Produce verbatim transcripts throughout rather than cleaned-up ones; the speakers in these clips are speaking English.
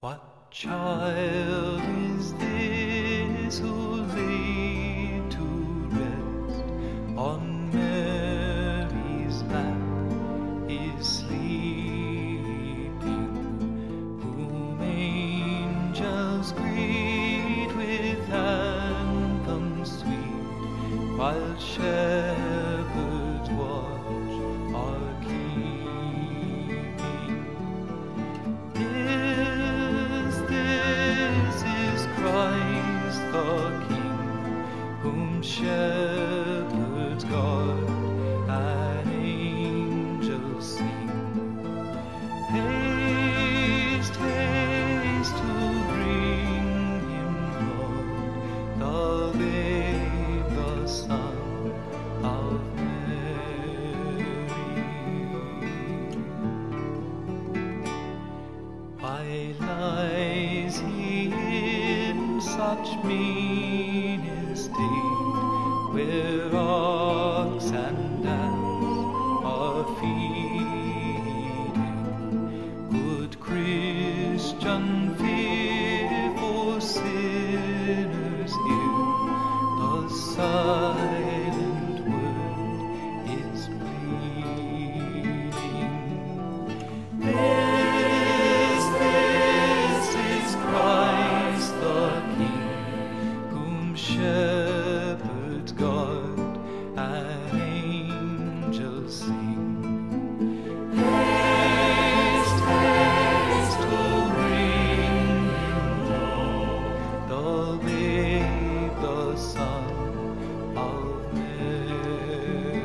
What child is this who laid to rest on Mary's lap is sleeping, whom angels greet with anthems sweet, while shepherds watch are keeping? This, this is Christ the King, whom shepherds guard and angels sing. Haste, haste to bring him Lord, the babe, the Son of Mary. Why lies he in such mean estate, where ox and ass are feeding? Good Christian, fear for sinners here, the silent word is pleading. This, this is Christ the King, whom shepherds guard and angels sing. Haste, haste to bring him Lord, the babe, the Son of Mary.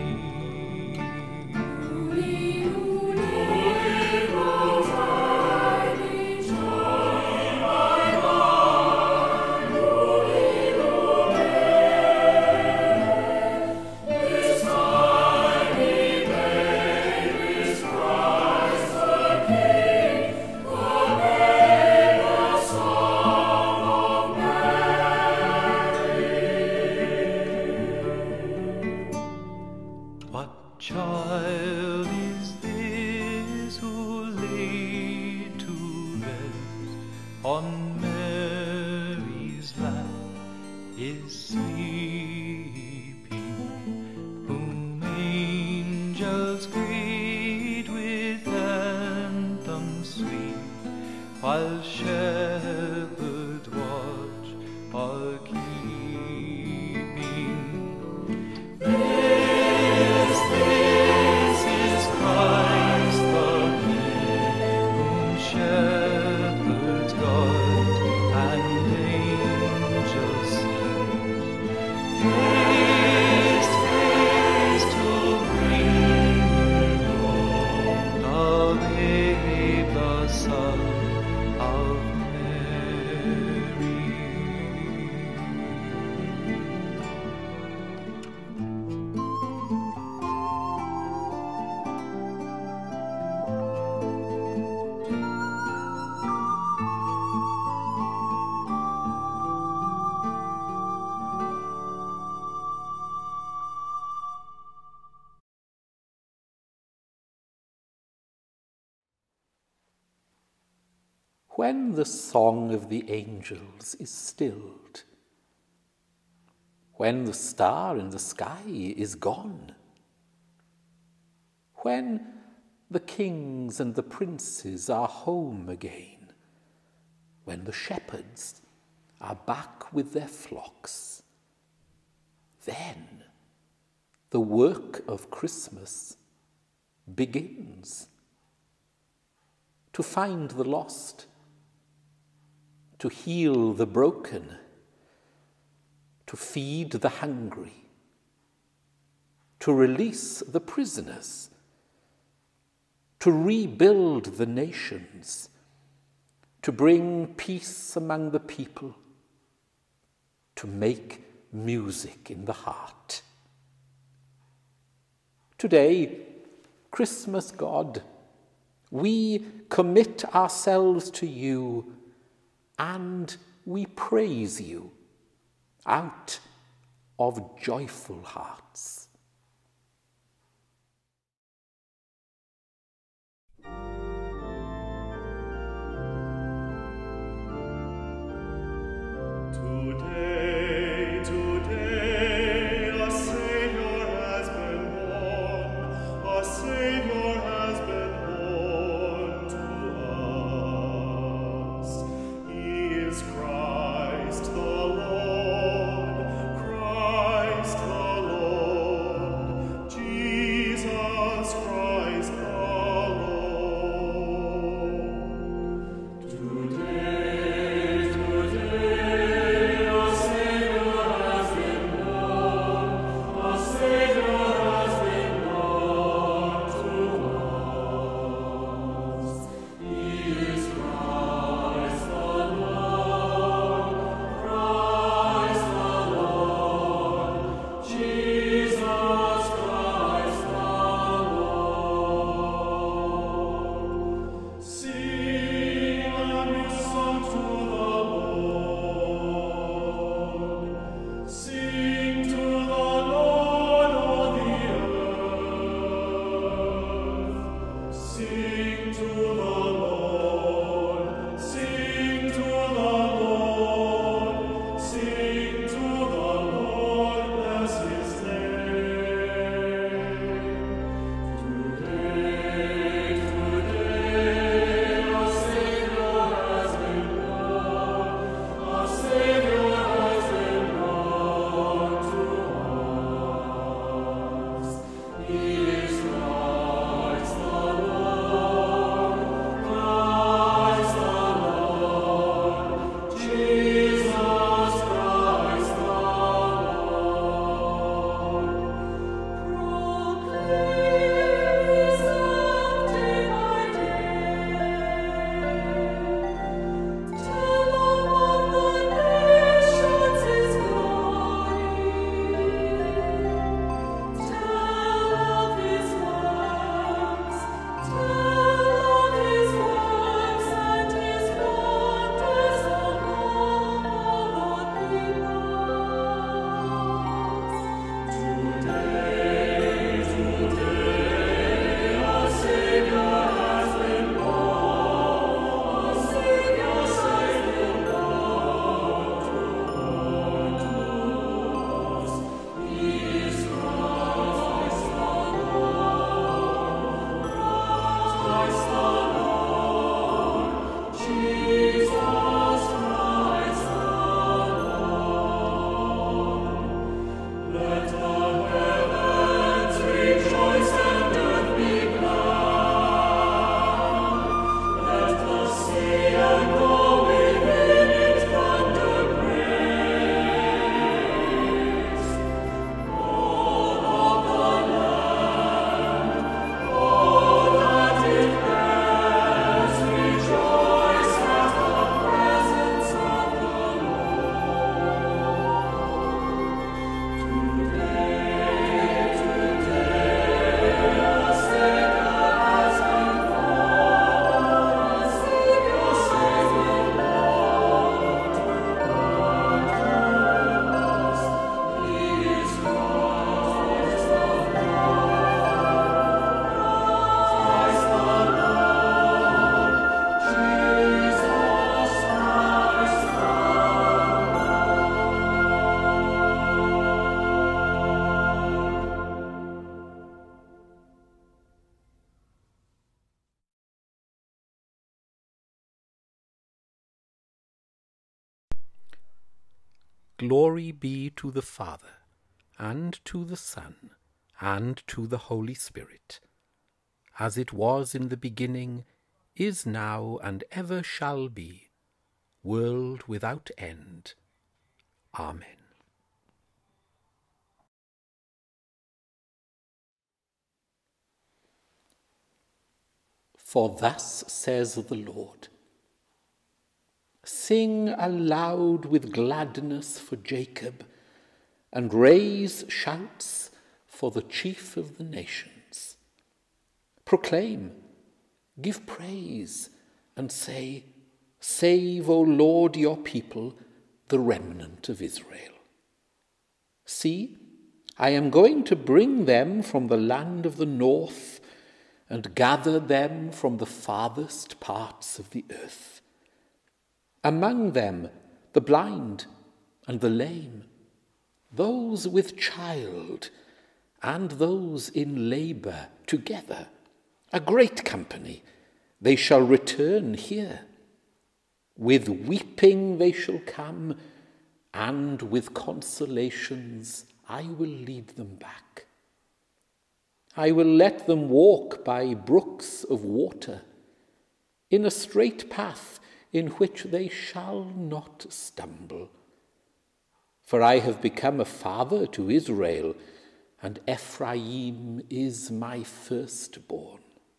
What child is this who laid to rest on Mary's lap is sleeping, whom angels greet with anthems sweet, while shepherds watch are keeping? This, this is Christ the King, whom shepherds guard and angels sing. Haste, haste to bring him Lord, the babe, the Son of Mary. When the song of the angels is stilled, when the star in the sky is gone, when the kings and the princes are home again, when the shepherds are back with their flocks, then the work of Christmas begins. To find the lost, to heal the broken, to feed the hungry, to release the prisoners, to rebuild the nations, to bring peace among the people, to make music in the heart. Today, Christmas God, we commit ourselves to you and we praise you out of joyful hearts. Today, today, a Savior has been born, a Savior has been born to us. He is Christ the Lord, Christ the Lord, Jesus Christ the Lord. Today, today, a Savior has been born, a Savior has been born to us. He is Christ the Lord, Christ the Lord, Jesus Christ the Lord. Sing a new song to the Lord. Sing to the Lord, all the earth. Sing to the Lord. Sing to the Lord. Sing to the Lord. Bless His name. Today, today, a Savior has been born. A Savior has been born to us. He is Christ the Lord, Christ the Lord, Jesus Christ the Lord. Proclaim His love day by day. Tell among the nations His glory. Tell of His works, tell of His works and His wonders among all the peoples. Today, today, a Savior has been born, a Savior has been born to us. He is Christ the Lord, Christ the Lord, Jesus Christ the Lord. Let the heavens rejoice and earth be glad. Let the sea and all within it thunder praise. All of the land, all that it bears, rejoice at the presence of the Lord. Today, today, a Savior has been born, a Savior has been born to us. He is Christ the Lord, Christ the Lord, Jesus Christ the Glory be to the Father, and to the Son, and to the Holy Spirit, as it was in the beginning, is now, and ever shall be, world without end. Amen. For thus says the Lord, sing aloud with gladness for Jacob, and raise shouts for the chief of the nations. Proclaim, give praise, and say, save, O Lord, your people, the remnant of Israel. See, I am going to bring them from the land of the north, and gather them from the farthest parts of the earth. Among them the blind and the lame, those with child, and those in labour together, a great company, they shall return here. With weeping they shall come, and with consolations I will lead them back. I will let them walk by brooks of water, in a straight path in which they shall not stumble. For I have become a father to Israel, and Ephraim is my firstborn.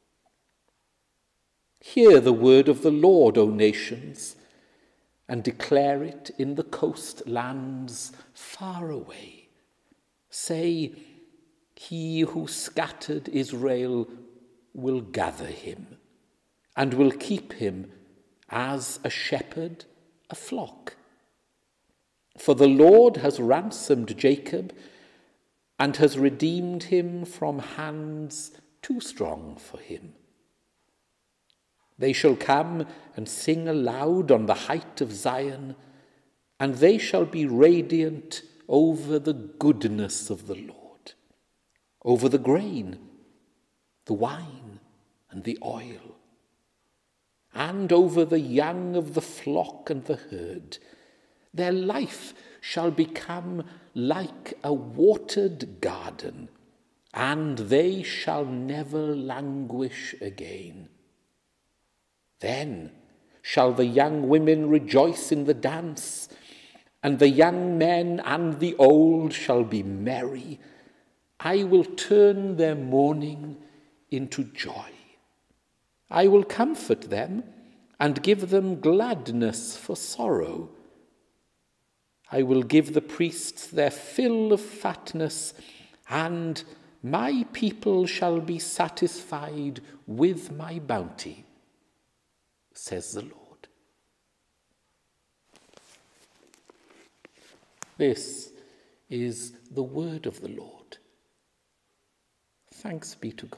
Hear the word of the Lord, O nations, and declare it in the coastlands far away. Say, he who scattered Israel will gather him, and will keep him as a shepherd a flock. For the Lord has ransomed Jacob, and has redeemed him from hands too strong for him. They shall come and sing aloud on the height of Zion, and they shall be radiant over the goodness of the Lord, over the grain, the wine, and the oil, and over the young of the flock and the herd. Their life shall become like a watered garden, and they shall never languish again. Then shall the young women rejoice in the dance, and the young men and the old shall be merry. I will turn their mourning into joy. I will comfort them and give them gladness for sorrow. I will give the priests their fill of fatness, and my people shall be satisfied with my bounty, says the Lord. This is the word of the Lord. Thanks be to God.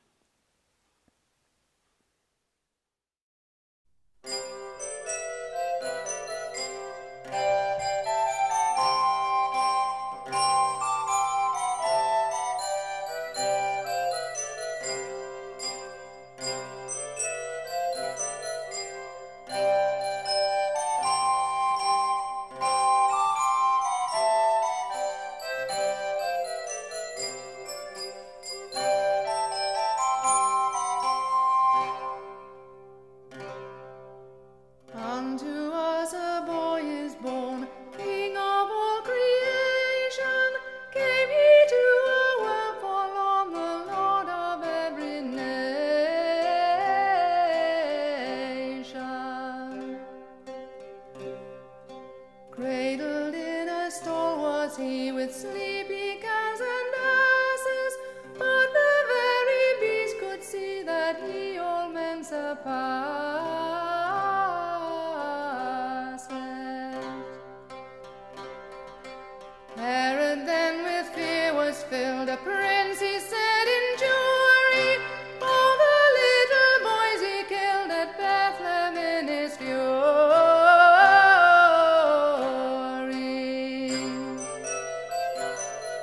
Unto us a boy is born, King of all creation. Came he to a world forlorn, the Lord of every nation. Cradled in a stall was he, with sleepy calves and asses, but the very beast could see that he all men surpassed. Herod then with fear was filled, a prince he said in jury, all the little boys he killed at Bethlehem in his fury.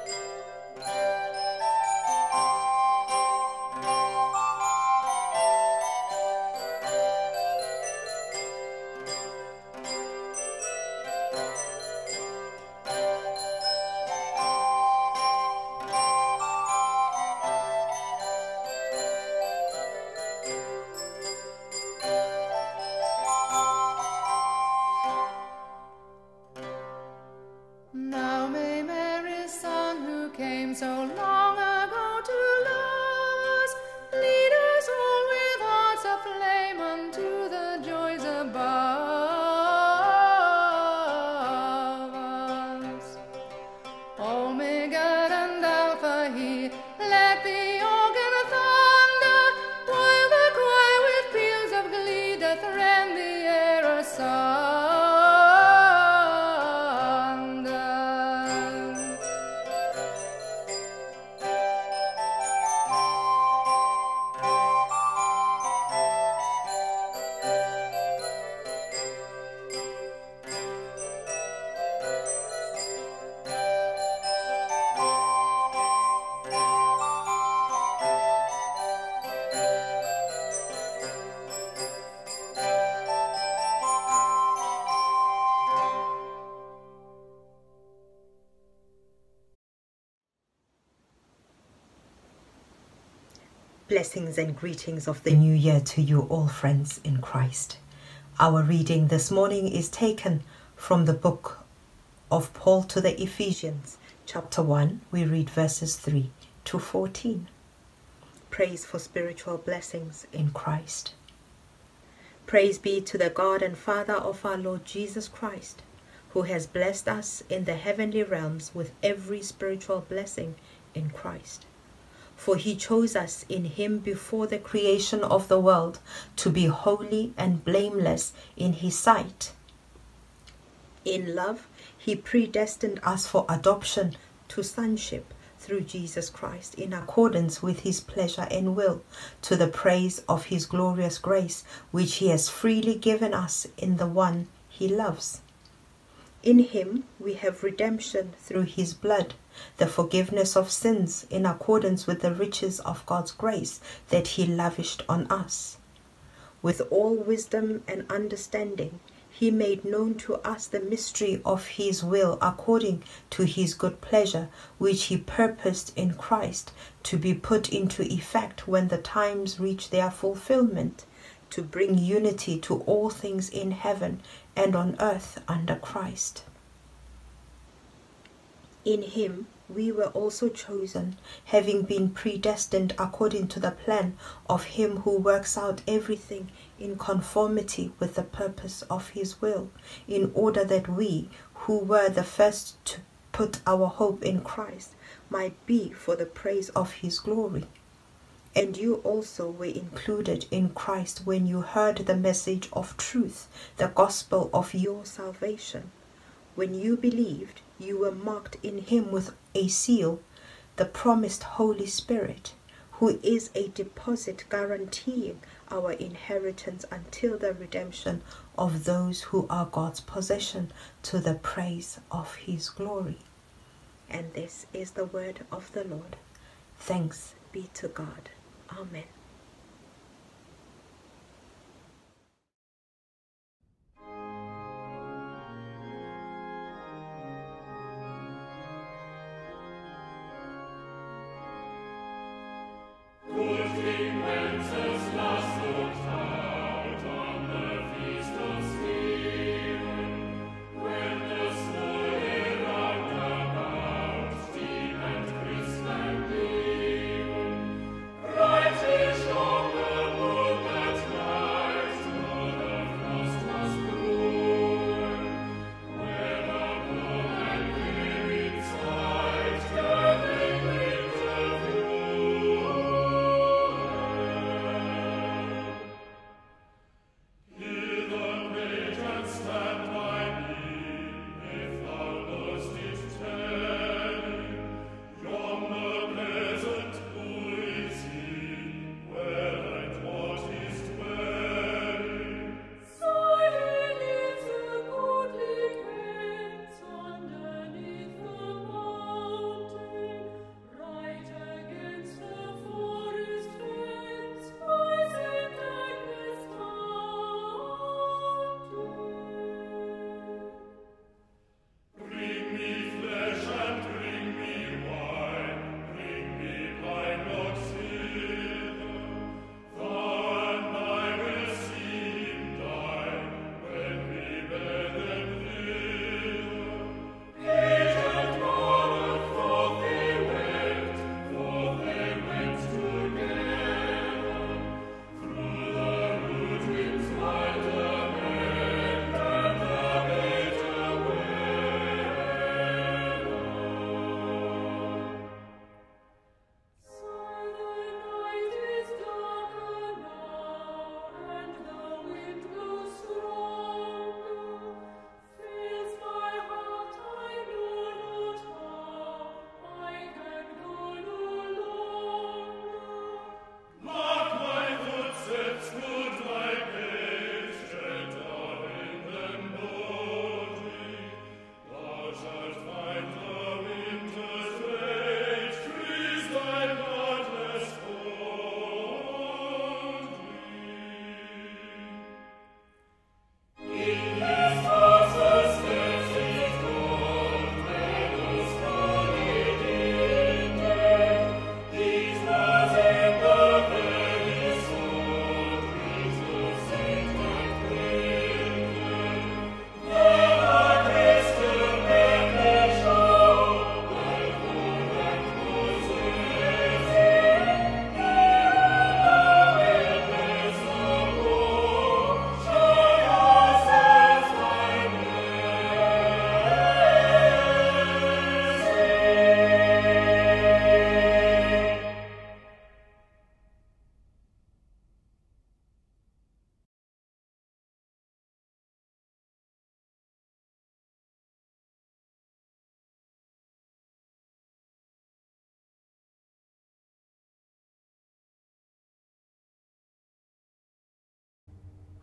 Blessings and greetings of the new year to you all, friends in Christ. Our reading this morning is taken from the book of Paul to the Ephesians, chapter one. We read verses three to fourteen. Praise for spiritual blessings in Christ. Praise be to the God and Father of our Lord Jesus Christ, who has blessed us in the heavenly realms with every spiritual blessing in Christ. For he chose us in him before the creation of the world to be holy and blameless in his sight. In love, he predestined us for adoption to sonship through Jesus Christ in accordance with his pleasure and will, to the praise of his glorious grace, which he has freely given us in the one he loves. In him we have redemption through his blood, the forgiveness of sins in accordance with the riches of God's grace that he lavished on us. With all wisdom and understanding, he made known to us the mystery of his will according to his good pleasure, which he purposed in Christ to be put into effect when the times reach their fulfillment, to bring unity to all things in heaven and on earth under Christ. In him we were also chosen, having been predestined according to the plan of him who works out everything in conformity with the purpose of his will, in order that we, who were the first to put our hope in Christ, might be for the praise of his glory. And you also were included in Christ when you heard the message of truth, the gospel of your salvation. When you believed, you were marked in him with a seal, the promised Holy Spirit, who is a deposit guaranteeing our inheritance until the redemption of those who are God's possession, to the praise of his glory. And this is the word of the Lord. Thanks be to God. Amen. Right is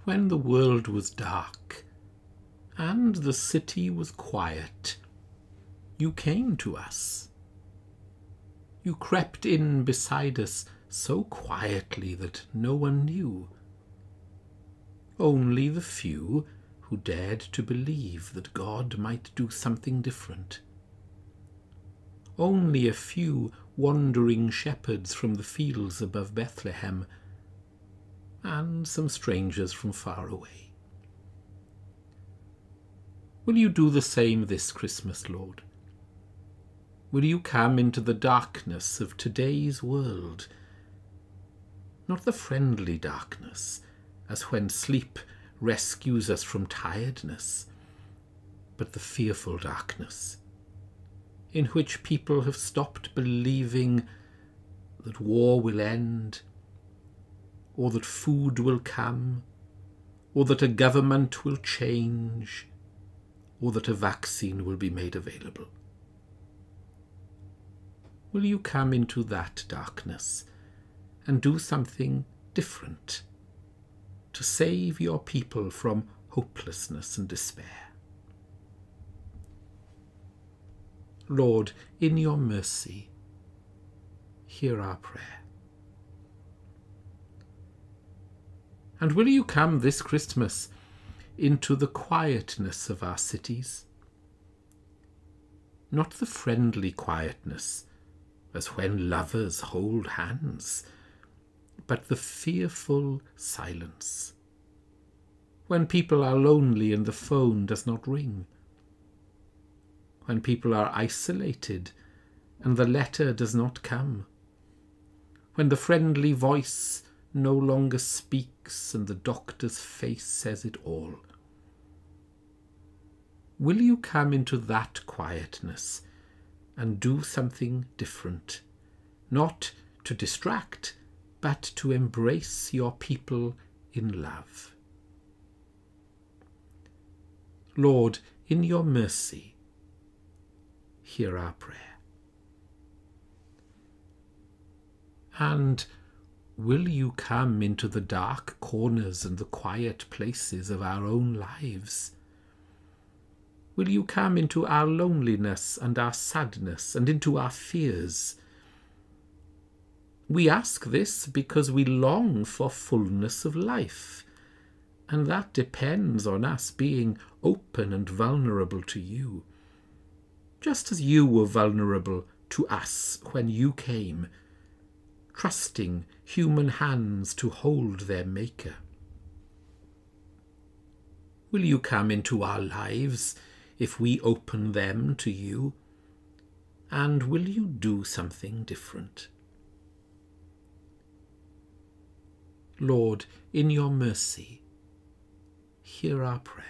When the world was dark and the city was quiet, you came to us. You crept in beside us so quietly that no one knew. Only the few who dared to believe that God might do something different. Only a few wandering shepherds from the fields above Bethlehem, and some strangers from far away. Will you do the same this Christmas, Lord? Will you come into the darkness of today's world? Not the friendly darkness, as when sleep rescues us from tiredness, but the fearful darkness, in which people have stopped believing that war will end, or that food will come, or that a government will change, or that a vaccine will be made available. Will you come into that darkness and do something different to save your people from hopelessness and despair? Lord, in your mercy, hear our prayer. And will you come this Christmas into the quietness of our cities? Not the friendly quietness, as when lovers hold hands, but the fearful silence, when people are lonely and the phone does not ring, when people are isolated and the letter does not come, when the friendly voice no longer speaks and the doctor's face says it all. Will you come into that quietness and do something different, not to distract, but to embrace your people in love? Lord, in your mercy, hear our prayer. And will you come into the dark corners and the quiet places of our own lives? Will you come into our loneliness and our sadness and into our fears? We ask this because we long for fullness of life, and that depends on us being open and vulnerable to you, just as you were vulnerable to us when you came, trusting human hands to hold their Maker. Will you come into our lives if we open them to you? And will you do something different? Lord, in your mercy, hear our prayer.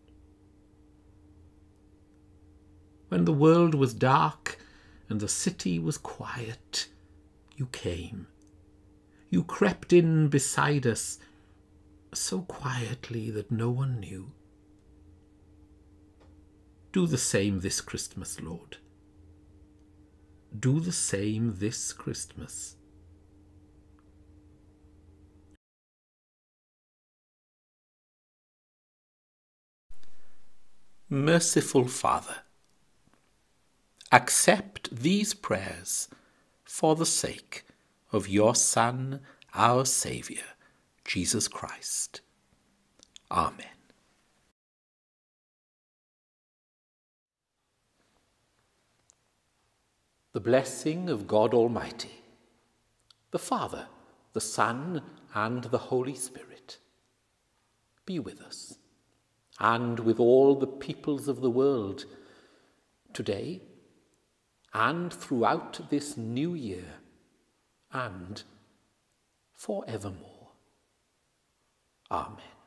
When the world was dark and the city was quiet, you came. You crept in beside us so quietly that no one knew. Do the same this Christmas, Lord. Do the same this Christmas. Merciful Father, accept these prayers for the sake of your Son, our Saviour, Jesus Christ. Amen. The blessing of God Almighty, the Father, the Son, and the Holy Spirit, be with us, and with all the peoples of the world, today and throughout this new year, and forevermore. Amen.